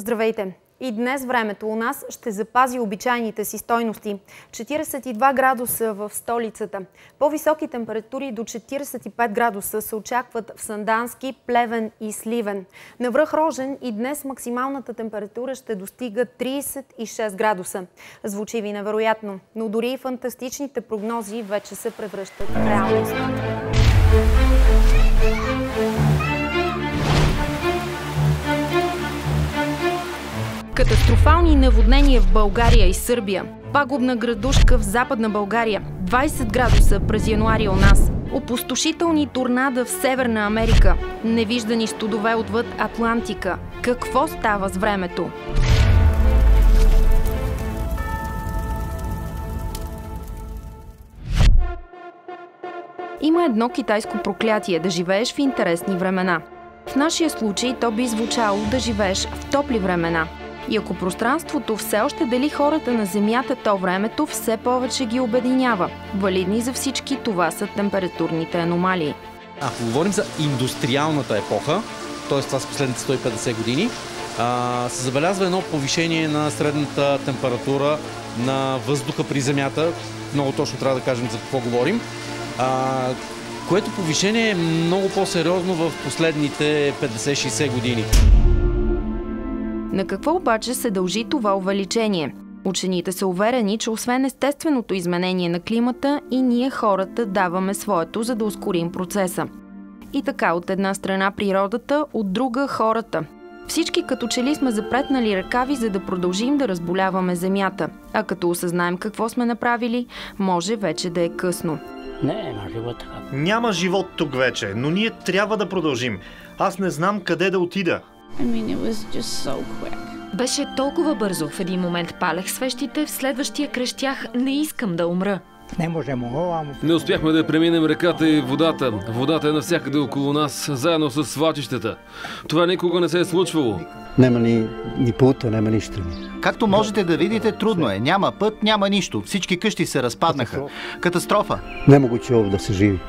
Здравейте! И днес времето у нас ще запази обичайните си стойности. 42 градуса в столицата. По-високи температури до 45 градуса се очакват в Сандански, Плевен и Сливен. На връх Рожен и днес максималната температура ще достига 36 градуса. Звучи ви невероятно, но дори и фантастичните прогнози вече се превръщат в реалност. Катастрофални наводнения в България и Сърбия. Пагубна градушка в Западна България. 20 градуса през януари у нас. Опустошителни торнада в Северна Америка. Невиждани студове отвъд Атлантика. Какво става с времето? Има едно китайско проклятие да живееш в интересни времена. В нашия случай то би звучало да живееш в топли времена. И ако пространството все още дели хората на Земята, то времето все повече ги обединява. Валидни за всички това са температурните аномалии. Ако говорим за индустриалната епоха, т.е. това са последните 150 години, се забелязва едно повишение на средната температура на въздуха при Земята. Много точно трябва да кажем за какво говорим. Което повишение е много по-сериозно в последните 50-60 години. На какво обаче се дължи това увеличение? Учените са уверени, че освен естественото изменение на климата, и ние хората даваме своето, за да ускорим процеса. И така, от една страна природата, от друга хората. Всички като че ли сме запретнали ръкави, за да продължим да разболяваме Земята. А като осъзнаем какво сме направили, може вече да е късно. Няма живот тук вече, но ние трябва да продължим. Аз не знам къде да отида. Беше толкова бързо. В един момент палех свещите, в следващия крещях: не искам да умра. Не успяхме да преминем реката и водата. Водата е навсякъде около нас, заедно с свлачищата. Това никога не се е случвало. Няма ни пута, няма нищо. Както можете да видите, трудно е. Няма път, няма нищо. Всички къщи се разпаднаха. Катастрофа. Не мога човек да се живи.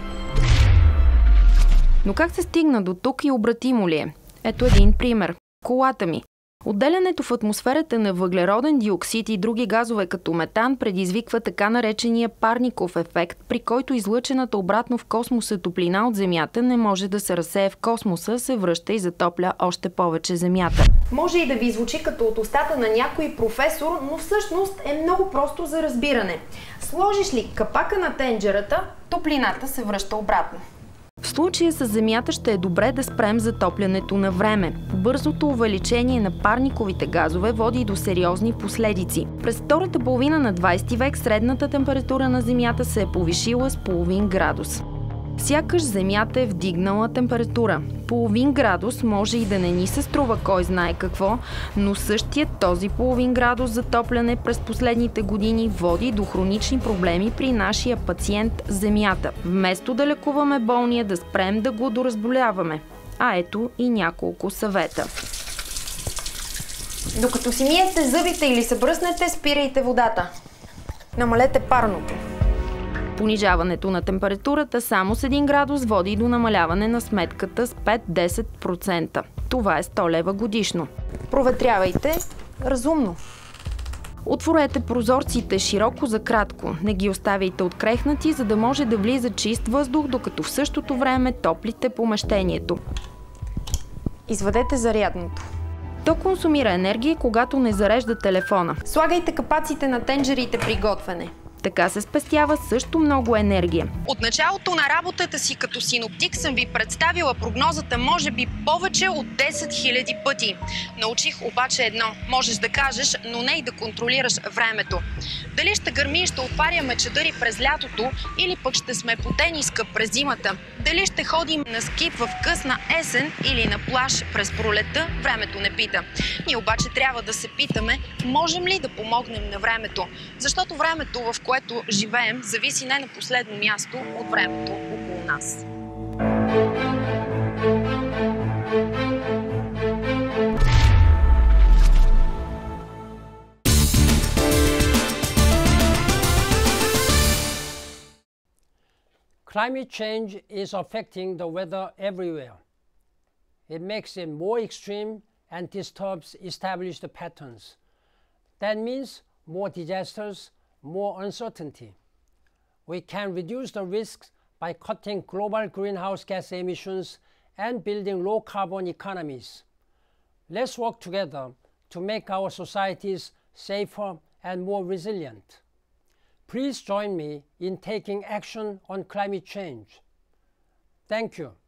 Но как се стигна до тук и обратимо ли е? Ето един пример. Колата ми. Отделянето в атмосферата на въглероден диоксид и други газове като метан предизвиква така наречения парников ефект, при който излъчената обратно в космоса топлина от Земята не може да се разсее в космоса, се връща и затопля още повече Земята. Може и да ви звучи като от устата на някой професор, но всъщност е много просто за разбиране. Сложиш ли капака на тенджерата, топлината се връща обратно. В случая с Земята ще е добре да спрем затоплянето на време. Бързото увеличение на парниковите газове води до сериозни последици. През втората половина на 20 век средната температура на Земята се е повишила с половин градус. Сякаш Земята е вдигнала температура. Половин градус може и да не ни се струва кой знае какво, но същият този половин градус затопляне през последните години води до хронични проблеми при нашия пациент Земята. Вместо да лекуваме болния, да спрем да го доразболяваме. А ето и няколко съвета. Докато си миете зъбите или се бръснете, спирайте водата. Намалете парното. Понижаването на температурата само с 1 градус води до намаляване на сметката с 5-10%. Това е 100 лева годишно. Проветрявайте разумно. Отворете прозорците широко за кратко. Не ги оставяйте открехнати, за да може да влиза чист въздух, докато в същото време топлите помещението. Извадете зарядното. То консумира енергия, когато не зарежда телефона. Слагайте капаците на тенджерите при готвене. Така се спестява също много енергия. От началото на работата си като синоптик съм ви представила прогнозата може би повече от 10 000 пъти. Научих обаче едно. Можеш да кажеш, но не и да контролираш времето. Дали ще гърми и ще отваряме чадъри през лятото, или пък ще сме по тениска през зимата. Дали ще ходим на ски в късна есен или на плаж през пролета, времето не пита. Ние обаче трябва да се питаме, можем ли да помогнем на времето. Защото времето, в което живеем, зависи не на последно място от времето около нас. Climate change is affecting the weather everywhere. It makes it more extreme and disturbs established patterns. That means more disasters, more uncertainty. We can reduce the risks by cutting global greenhouse gas emissions and building low-carbon economies. Let's work together to make our societies safer and more resilient. Please join me in taking action on climate change. Thank you.